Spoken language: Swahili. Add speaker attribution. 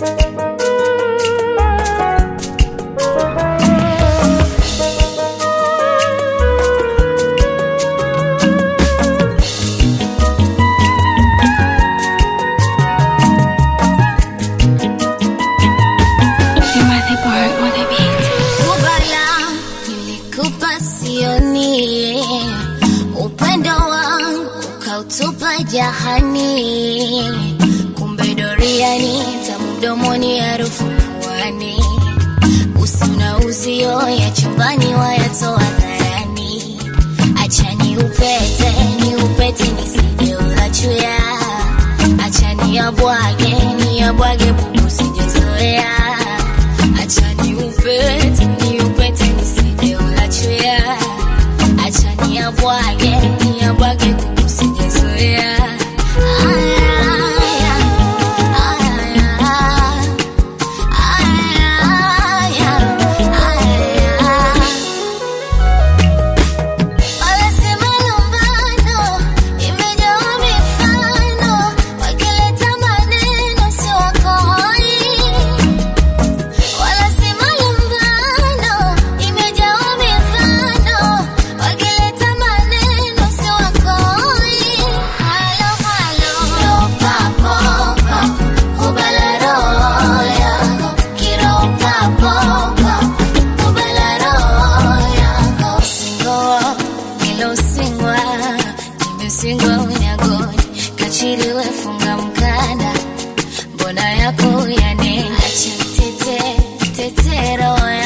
Speaker 1: Jahani kumbe doriani tamdomoni harufu puani usuna uzio ya chumbani wayatoa dharani achani upete nisije ulachuya achani abwage bubu sijezoea achani upete nisije ulachuya achani abwage bubu sijezoea. Kachiriwe funga mkanda mbona yako yane acha tete roho